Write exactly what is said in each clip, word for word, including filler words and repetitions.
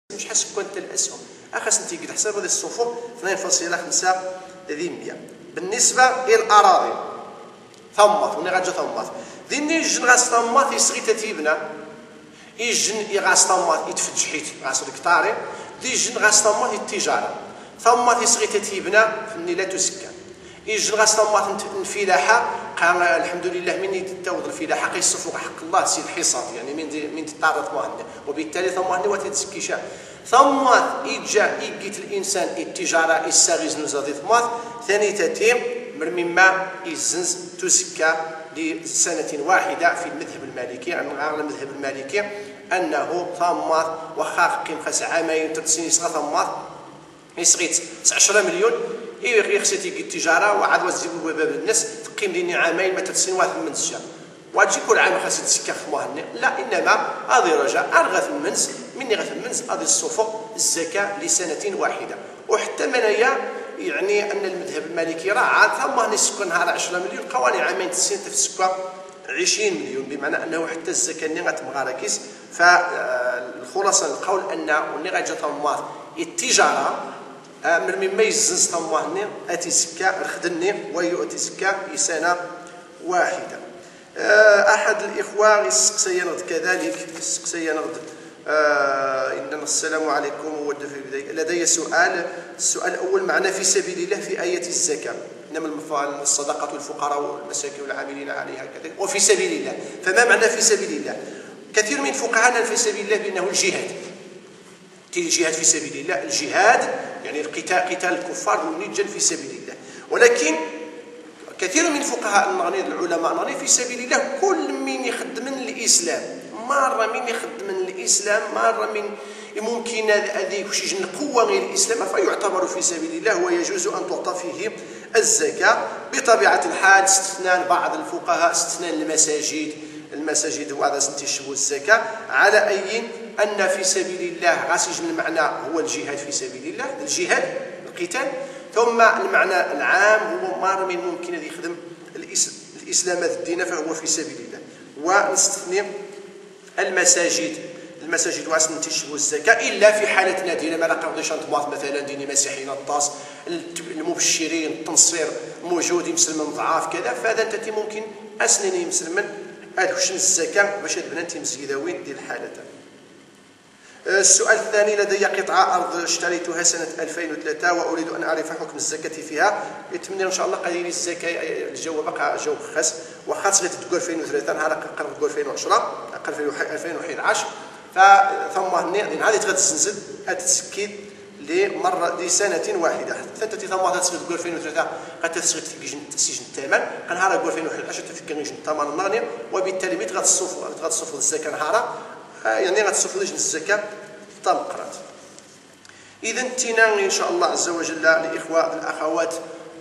مش حسب كنت الاسهم اخاس انت قد حساب هذه الصفوف اثنين فاصلة خمسة ذي بالنسبه الى الاراضي ثمات وني غاجا ثمات ديني جن غاس ثمات يسغي تتيبنا يجن يغاس ثمات يتفج حيت غاس الكتاري دي جن غاس ثمات التجاره ثمات يسغي تتيبنا فني لا تسكن يجن غاس ثمات الفلاحه قال الحمد لله من يتاوض الفلاحه قيصفوا حق الله سيد الحصاد يعني من من تطارت مهنه وبالتالي ثمات وتتسكي شاء ثمات إجا إجت الإنسان التجارة الساغز نزادي ثمات ثاني تتيم من مما يزنز تزكى لسنة واحدة في المذهب المالكي عن غير المذهب المالكي أنه ثمات وخا قيم خاص عامين ثلاث سنين صغا ثمات يسغيت عشرة مليون يخصي تيجي التجارة وعاد وزيبوا باب الناس تقيم لي عامين ما ثلاث سنين واحد من الشهر واجي كل عام خاص يتسكى خموهن لا انما هذه رجاء ارغث المنز مني غث المنز هذه الصفق الزكاه لسنه واحده وحتى منايا يعني ان المذهب المالكي راه ثم نسكن على عشرة مليون قواني عامين تسين تفسكوا عشرين مليون بمعنى انه حتى الزكاه اللي غتبغى راكيس فالخلاصه القول ان اللي غاجا ثمات التجاره من مما يزز ثموهن اتي زكاه الخدني ويؤتي زكاه لسنه واحده. أحد الإخوة يسقسي نغد كذلك يسقسي نغد آه إننا السلام عليكم لدي سؤال. السؤال الأول معنا في سبيل الله في آية الزكاة إنما الصدقة والفقراء والمساكين والعاملين عليها كذلك وفي سبيل الله فما معنى في سبيل الله؟ كثير من فقهاءنا في سبيل الله بأنه الجهاد الجهاد في سبيل الله الجهاد يعني القتال قتال الكفار والنجل في سبيل الله ولكن كثير من فقهاء النغني العلماء النغني في سبيل الله كل من يخدم من الاسلام مره من يخدم من الاسلام مره من ممكن هذيك شي جن قوه غير الاسلام فيعتبر في سبيل الله ويجوز ان تعطى فيه الزكاه بطبيعه الحال استثناء بعض الفقهاء استثناء المساجد المساجد وهذا تشبه الزكاه على اي ان في سبيل الله غاسج المعنى هو الجهاد في سبيل الله الجهاد القتال ثم المعنى العام هو مار من ممكن أن يخدم الإسلام الدين فهو في سبيل الله ونستثني المساجد المساجد واسن تشبه الزكاة إلا في حالتنا دينا ما نقدرش نطبط مثلا ديني مسيحيين الطاس المبشرين التنصير موجود مسلم ضعاف كذا فهذا انت ممكن أسنني مسلما أدخل الزكاة باش البنات مزيداوين ديال الحالة. السؤال الثاني لدي قطعة أرض اشتريتها سنة ألفين وثلاثة وأريد أن أعرف حكم الزكاة فيها يتمنى إن شاء الله قليل الزكاة الجواب بقى جواب خاص وخاص اللي تقول ألفين وثلاثة نهار قرب تقول ألفين وعشرة ألفين وأحد عشر فثم هني هذه تغتسنزل أتسكيد لمرة لسنة واحدة حتى ثم تسكيد تقول ألفين وثلاثة قد تسكيد في سجن الثمن نهار تقول ألفين وأحد عشر تفكر جن الثمن النغني وبالتالي ميت غتصفوا غتصفوا الزكاة نهارا يعني غتصفوا لجنة الزكاة طلقرات. إذا انتنا إن شاء الله عز وجل لإخوة الأخوات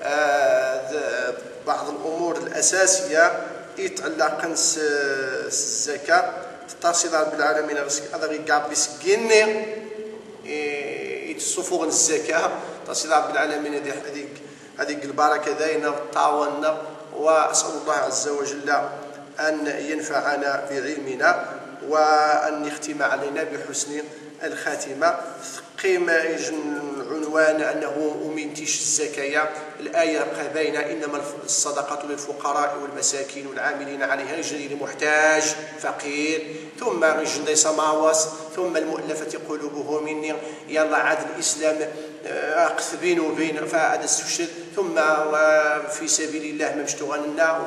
آه بعض الأمور الأساسية يتعلق الزكاة تتصل رب العالمين هذا غير كاع بسكين يتصفوا الزكاة تصل رب العالمين هذيك هذيك البركة داينا طاولنا وأسأل الله عز وجل أن ينفعنا بعلمنا وأن يختم علينا بحسن الخاتمة. قيم عنوان أنه أمنتش الزكاة الآية بقى باينة إنما الصدقة للفقراء والمساكين والعاملين عليها رجل المحتاج فقير ثم رجل ليس معوص ثم المؤلفة قلوبهم مني يلا عاد الإسلام أقث بين وبين فهذا السشد ثم في سبيل الله ممشتغلنا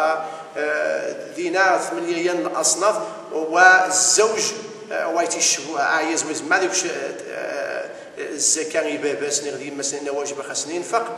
ودينا ثمانية الأصناف والزوج ويتشبه عايز ويز ما ديكش الزكاة يبابس نغدي مثلا واجب خاصني ينفق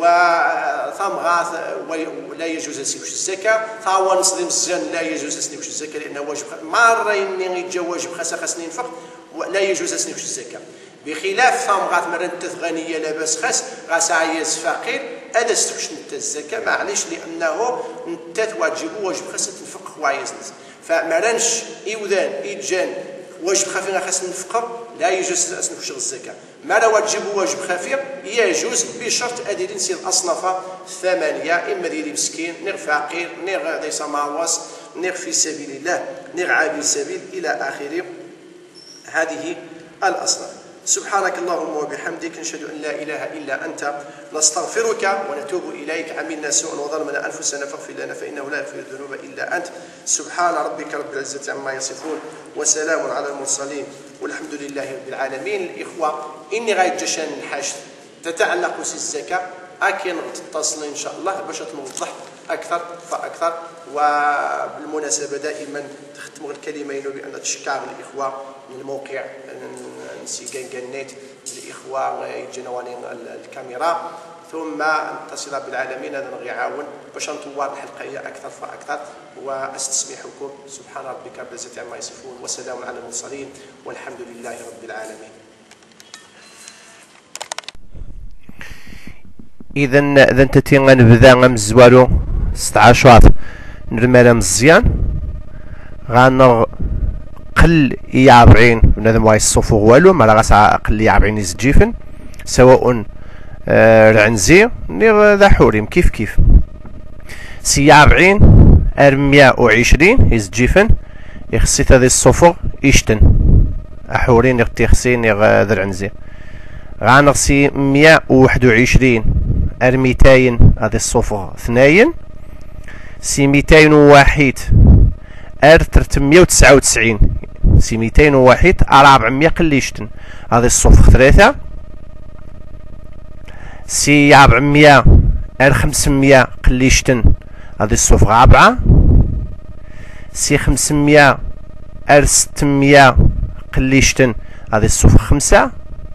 وثمغات ولا يجوز سيوش الزكاة ثاوى نصدم الزن لا يجوز سيوش الزكاة لأنه واجب مرة إني يتجا واجب خاصة خاصني ينفق ولا يجوز سيوش الزكاة بخلاف ثمغات مرة انت غنية لاباس خاص غاس عايز فقير هذا ستوش انت الزكاة معليش لأنه انت تواجب واجب خاصة تنفق وعايز فمرنش إيوذان إيجان واجب خفيف خاص نفقر لا يجوز نفشغ الزكاة ما لا واجب واجب خفيف يجوز بشرط أدير نسير الأصناف الثمانية إما ديالي مسكين نغ فقير نغ ليس معوص نغ في سبيل الله نغ عابي سبيل إلى آخره. هذه الأصنام. سبحانك اللهم وبحمدك، نشهد أن لا إله إلا أنت، نستغفرك ونتوب إليك. عملنا سوءا وظلمنا أنفسنا فاغفر لنا فإنه لا يغفر الذنوب إلا أنت. سبحان ربك رب العزة عما يصفون وسلام على المرسلين والحمد لله رب العالمين. الإخوة إني غاية جشان الحاج تتعلق بالزكاة أكين تتصل إن شاء الله باش نوضح أكثر فأكثر. وبالمناسبة دائما تختم الكلمين بأن تشكر الإخوة من الموقع نسيقان قنيت الإخوة يتجنوانين الكاميرا، ثم نتصل بالعالمين هذا نغي عاون باش نطور الحلقة أكثر فأكثر. وأستسمحكم. سبحان ربك رب العزة عما يصفون وسلام على المرسلين والحمد لله رب العالمين. اذا اذا انت تي غنبدا غنمزوالو ستة عشر نرمالا مزيان غنقل يا أربعين بنادم واي الصفوغ والو ما راه غنقل يا أربعين يزجيفن سواء آه رعنزي نير ذا حوريم كيف كيف سي أربعين أرمية وعشرين يزجيفن يخصيت هذه الصفوغ يشتن أحورين يغتيخسي نير ذا رعنزي غنغسي مية وواحد وعشرين أرميتين هذه الصفوغ ثناين سي ميتين وواحد ار تلتمية وتسعة وتسعين سي ميتين وواحد ار ربعمية قليشتن هذه الصفوغ ثلاثة سي ربعمية ار خمسمية قليشتن هذه الصفوغ رابعة سي خمسمية ار ستمية قليشتن هذه الصفوغ خمسة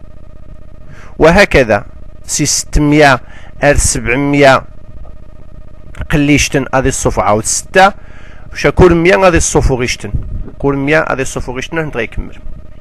وهكذا سي ستمية ار سبعمية قليشتن هذه الصفوغ عاود ستة وشا كل مية هذه الصفوغ يشتن كل مية هذه الصفوغ يشتن نبغي يكمل.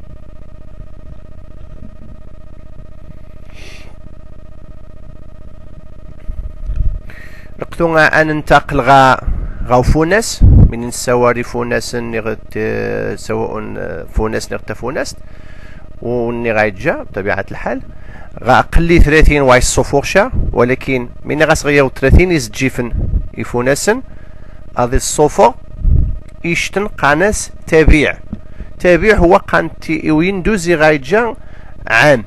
لقيتو أن ننتقل غا غاو فوناس من السواري فوناس نغت سواء فوناس نغت فوناس وني غايتجا بطبيعة الحال غاقلي ثلاثين واي الصفوغ شا ولكن من غاسغيو ثلاثين يزجيفن يفوناسن هذه الصفوغ يشتن قاناس تابيع تابيع هو قانتي ويندوزي غايتجا عام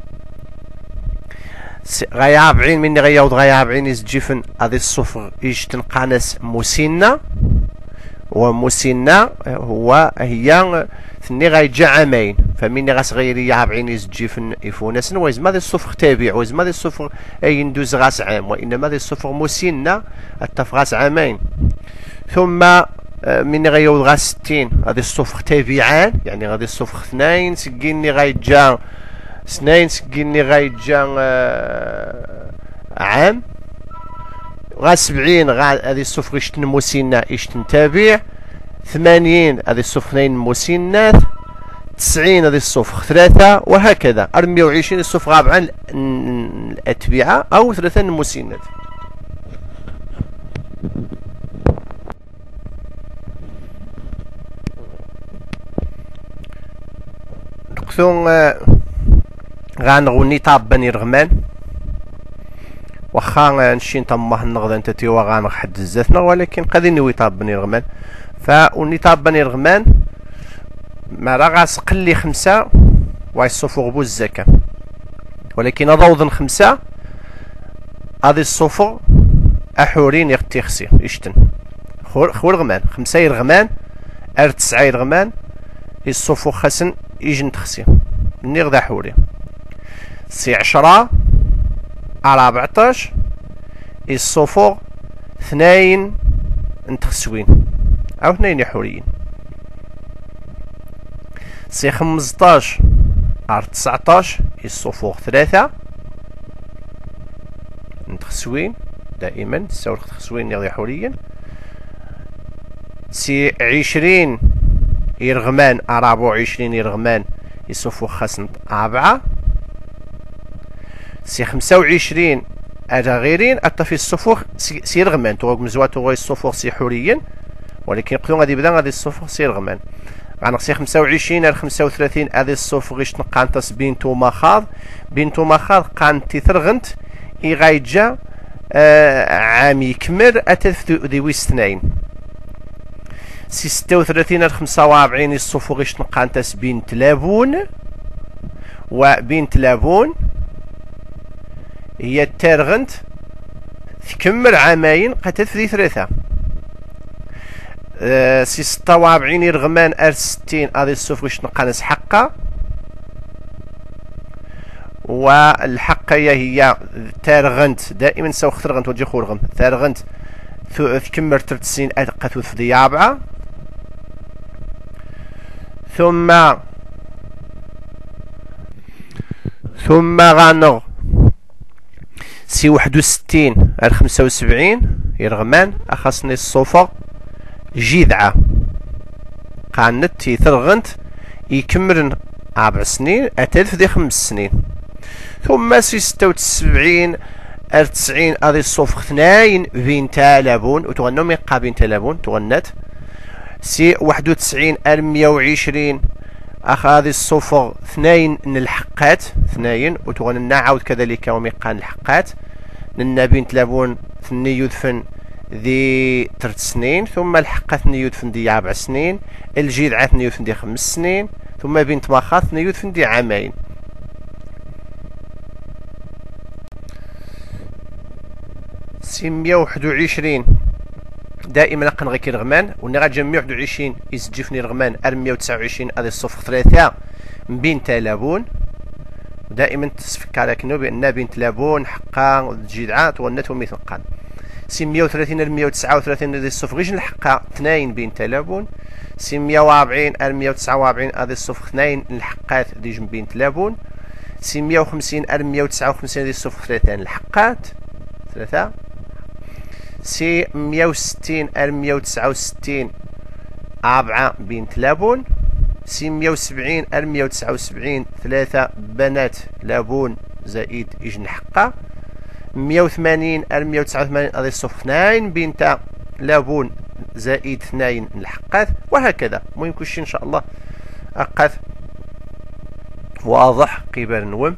غايا أربعين مني غياود غايا أربعين يزجيفن هذه الصفوغ يشتن قاناس مسنة ومسنة هو هي ثني غايتجا عامين فمني غاس غيري أربعين يزجيفن يفوناسن ويزما هذه الصفوغ تابع ويزما هذه الصفوغ يندوز غاس عام وإنما هذه الصفوغ مسنة التف غاس عامين ثم مني غياود غاس ستين هذه الصفوغ تابعان يعني هذه الصفوغ اثنين سكيني غايتجا اثنين سكيني غايتجا عام غا سبعين غا هذه الصفوغ يشتن مسنة يشتن تابع ثمانين هذه الصفوغ اثنين مسنات تسعين هذه الصفوغ ثلاثة وهكذا أربعمية وعشرين الصفوغ رابعا الأتبعة أو ثلاثة مسنات. نقصون غانغوني طابني رغمان واخا نشي نطمح النغض انت تيوا غانغ حد الزاتنا ولكن قادي نوي طابني رغمان فوني طابني رغمان ما راه غاسقل لي خمسة واي الصفوغ بو الزكاة ولكن اضوضن خمسة هذه الصفوغ احورين يغتيخسي يشتن خو رغمان خمسة يرغمان ار تسعة يرغمان الصفوغ خاسن يجي نتخسي مني غدا حوري سي عشرة على ربعطاش الصفوغ اثنين نتخسوين او اثنين حوريين سي خمسطاش على تسعطاش الصفوغ ثلاثة نتخسوين دائما تساوي تخسوين غدا حوريين سي عشرين يرغمان أربعة وعشرين يرغمان الصفوغ خاصن أربعة سي خمسة وعشرين أجا غيرين أتا في الصفوغ سي يرغمان توغ مزواتو غي الصفوغ سي حوريين ولكن قلون غادي يبدا غادي الصفوغ سي يرغمان غنقصي خمسة وعشرين على خمسة وثلاثين هذه الصفوغ يشتن قانتاس بينتو مخاض بينتو مخاض قانتي ثرغنت إي غايتجا آه عام يكمل أتث ذوي اثنين سي ستة وثلاثين على خمسة وأربعين الصفوغ يشتن قانتاس بين تلابون وبنت لابون هي تارغنت تكمل عامين قتل في ثلاثة. أه سي ستة وأربعين يرغمان ألف ستين هذه الصفر واش نقانس حقا، والحقة هي تارغنت دائما سو خترغنت وجي خورغم تارغنت تكمل ثلاث سنين قتل في دي أربعة. ثم ثم غانغ سي واحد وستين على خمسة وسبعين يرغمان أخصني الصفر جذعة قانت تيثرغنت يكمل أربع سنين أتلف دي خمس سنين. ثم سي ستة وسبعين على تسعين هذه الصفر اثنين بين تالابون وتغنوا من قابين تالابون تغنت. سي واحد وتسعين على مية وعشرين أخ هذه الصفر اثنين نلحقات اثنين وتغنى نعاود كذلك وميقان الحقات لنا بنت لابون ثني يدفن ذي ثلاث سنين. ثم الحقة ثني يدفن ذي أربع سنين. الجذعة ثني يدفن ذي خمس سنين. ثم بنت مخاض ثني يدفن ذي عامين. سي مية وواحد وعشرين دائما لقن غير كيرغمان ونراجع مية وواحد وعشرين يسجفني رغمان على مية وتسعة وعشرين هذه الصفر ثلاثة بنت لابون. ودائما تسفك على كنو بان بنت لابون حقا الجذعات ونتهم مثل قان. سي مية وثلاثين على مية وتسعة وثلاثين هذه الصفر غير الحقا اثنين بنت لابون. سي مية وأربعين على مية وتسعة وأربعين هذه الصفر اثنين الحقات ديج بنت لابون. سي مية وخمسين على مية وتسعة وخمسين هذه الصفر ثلاثة الحقات ثلاثة. سي مية وستين على مية وتسعة وستين أربعة بنت لابون. سي مية وسبعين على مية وتسعة وسبعين ثلاثة بنات لابون زائد إجن حقة. مية وثمانين على مية وتسعة وثمانين هذه الصفر اثنين بنت لابون زائد اثنين الحقات وهكذا. المهم كلشي إن شاء الله أقاث واضح قبل نوم.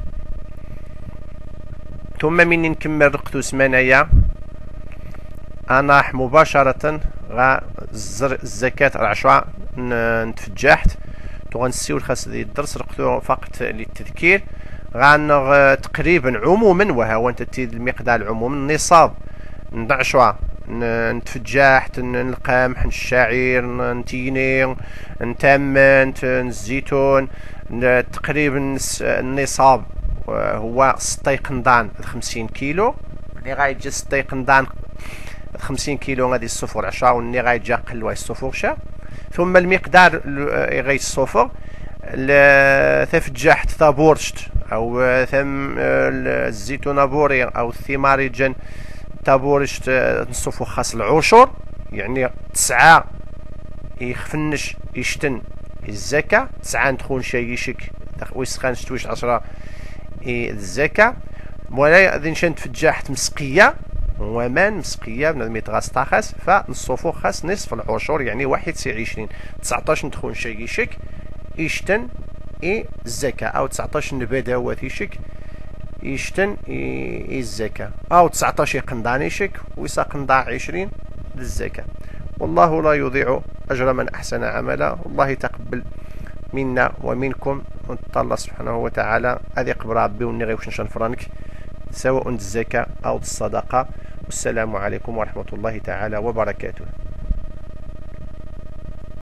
ثم مني نكمل رقتو سمانية انا مباشرة غا الزكاة العشرة نتفجحت تغنسيو الخاص ديال الدرس رقتو فقط للتذكير غانغ تقريبا عموما وها انت تيد المقدار عموما النصاب عشرة نتفجحت القمح الشعير نتيني نتمن الزيتون تقريبا النصاب هو ستة قنطان خمسين كيلو اللي غايجي ستة قنطان خمسين كيلو غادي الصفر عشرة واللي غايجي اقل واي الصفر شا. ثم المقدار غاي الصفر تفجحت ثابورشت او ثم الزيتون بوري او الثمار جن تابورشت نصفو خاص العشر يعني تسعة يخفنش يشتن الزكاة تسعة ندخل شي يشك ويسخن شتوش عشرة الزكاة. مولاي غادي نمشي نتفجحت مسقية ومان مسقية بنادم يتغاس طاخس فنصفو خاص نصف العشر يعني واحد سي عشرين تسعطاش ندخل شي يشك يشتن اي الزكاة او تسعطاش نبدا هو تيشك يشتن اي الزكاة او تسعطاش يقنضان يشك ويسا قنضاع عشرين للزكاة. والله لا يضيع اجر من احسن عملا. والله تقبل منا ومنكم الله سبحانه وتعالى هذه قبر ربي وني غيوش نشان فرانك سواء الزكاة او الصدقة. والسلام عليكم ورحمة الله تعالى وبركاته.